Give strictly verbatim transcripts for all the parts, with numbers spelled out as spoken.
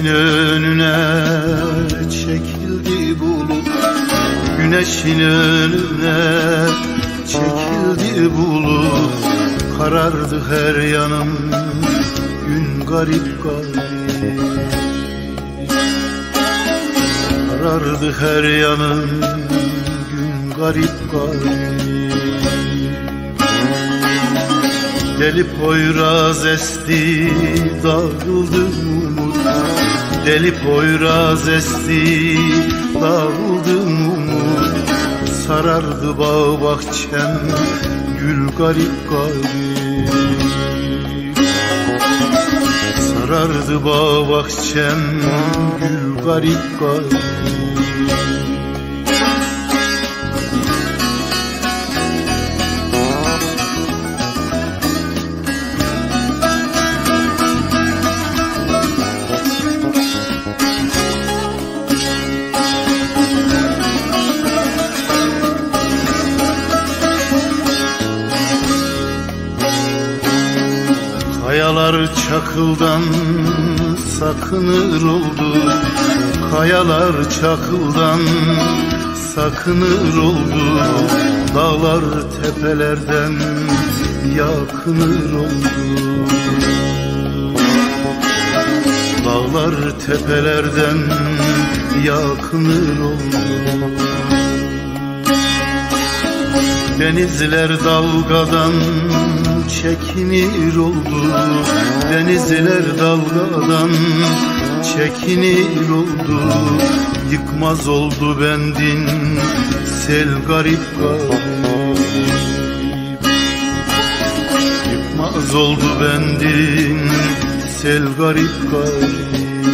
Güneşin önüne çekildi bulut, güneşin önüne çekildi bulut. Karardı her yanım, gün garip garip. Karardı her yanım, gün garip garip. Deli Poyraz esti, dağıldı umut. Deli Poyraz esti, dağıldı umut. Sarardı bağ bahçem, gül garip garip. Sarardı bağ bahçem, gül garip garip. Kayalar çakıldan sakınır oldu, kayalar çakıldan sakınır oldu. Dağlar tepelerden yakınır oldu. Dağlar tepelerden yakınır oldu. Denizler dalgadan çekinir oldu. Denizler dalgadan çekinir oldu. Yıkmaz oldu bendin sel garip garip. Yıkmaz oldu bendin sel garip garip.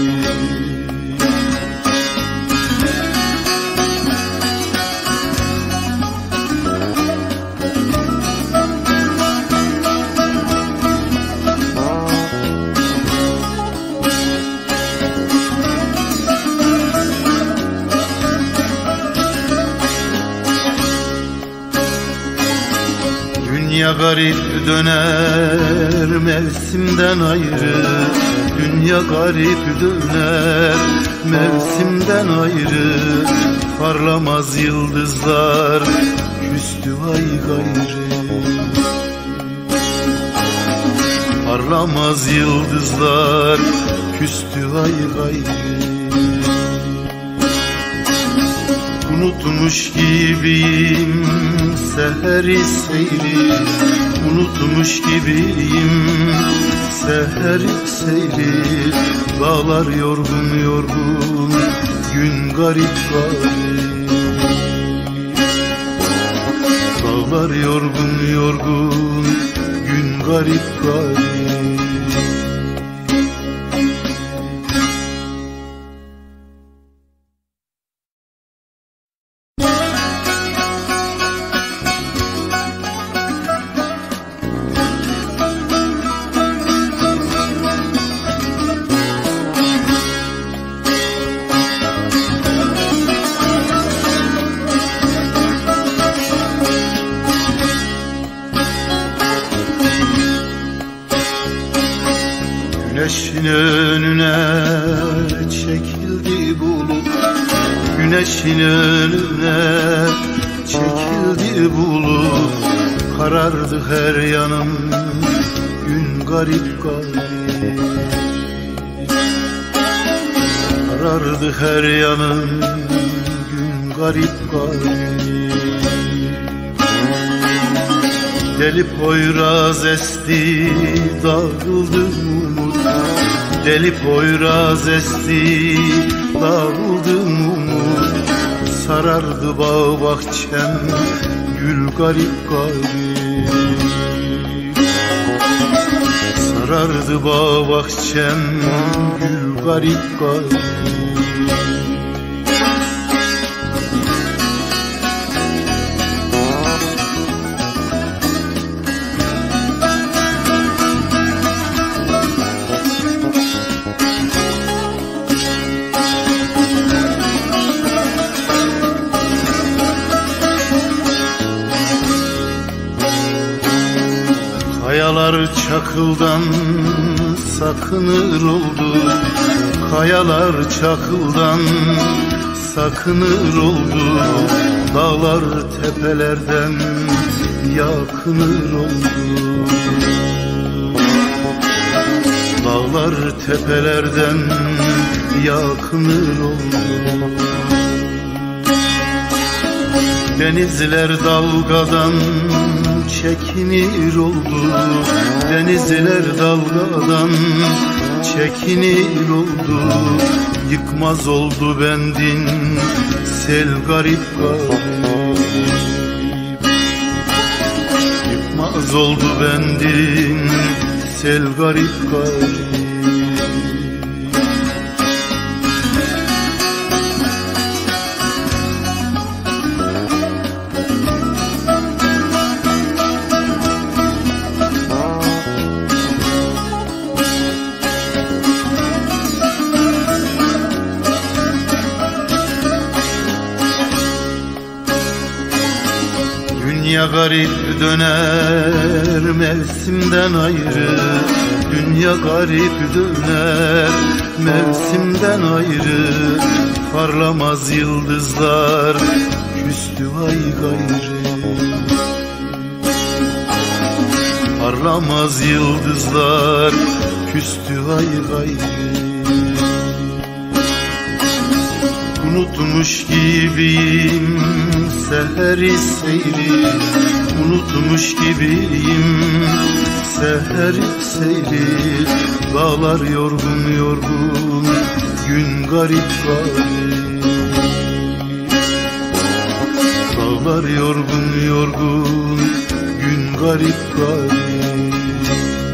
Dünya garip döner mevsimden ayrı. Dünya garip döner mevsimden ayrı. Parlamaz yıldızlar küstü ay gayrı. Parlamaz yıldızlar küstü ay gayrı. Unutmuş gibiyim seheri seyri. Unutmuş gibiyim seheri seyri. Dağlar yorgun yorgun, gün garip garip. Dağlar yorgun yorgun, gün garip garip. Güneşin önüne çekildi bulut, güneşin önüne çekildi bulut. Karardı her yanım, gün garip garip. Karardı her yanım, gün garip garip. Deli Poyraz esti, dağıldı umut. Deli Poyraz esti, dağıldı umut. Sarardı bağ bahçem, gül garip garip. Sarardı bağ bahçem, gül garip garip. Kayalar çakıldan sakınır oldu, Kayalar çakıldan sakınır oldu, dağlar tepelerden yakınır oldu. Dağlar tepelerden yakınır oldu. Denizler dalgadan çekinir oldu, denizler dalgadan çekinir oldu. Yıkmaz oldu bendin sel garip garip. Yıkmaz oldu bendin sel garip garip. Dünya garip döner mevsimden ayrı, dünya garip döner mevsimden ayrı. Parlamaz yıldızlar küstü ay gayrı. Parlamaz yıldızlar küstü ay gayrı. Unutmuş gibiyim seheri seyri, unutmuş gibiyim seheri seyri. Dağlar yorgun yorgun, gün garip garip. Dağlar yorgun yorgun, gün garip garip.